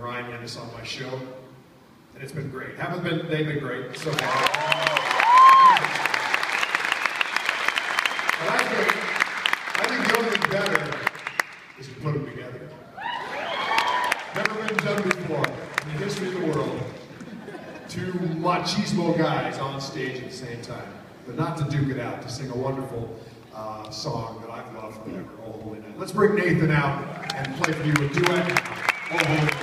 Ryan Ennis on my show, and it's been great. They've been great so far. But I think the only thing better is to put them together. Never been done before in the history of the world. Two machismo guys on stage at the same time, but not to duke it out, to sing a wonderful song that I've loved forever, Oh Holy Night. Let's bring Nathan out and play for you a duet, Oh Holy Night.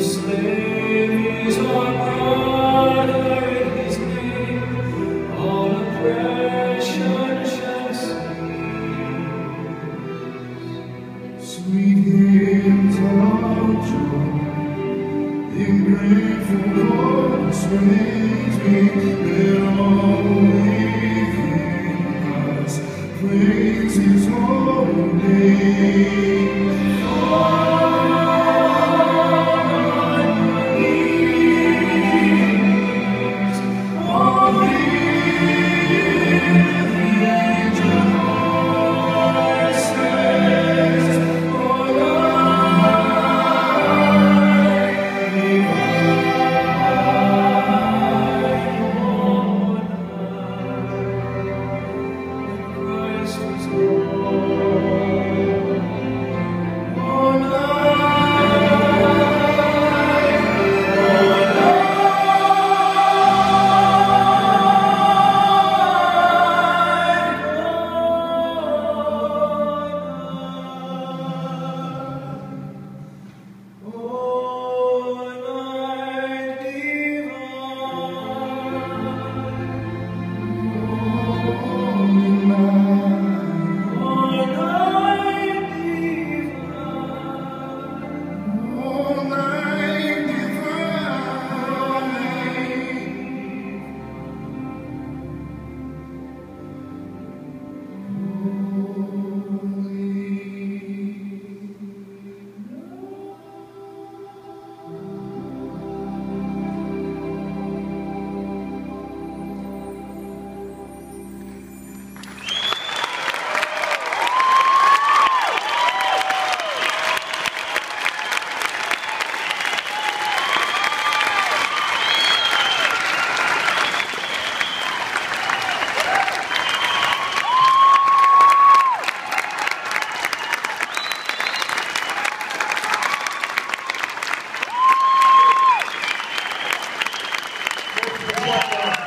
Slave is our brother in his name. All Good job.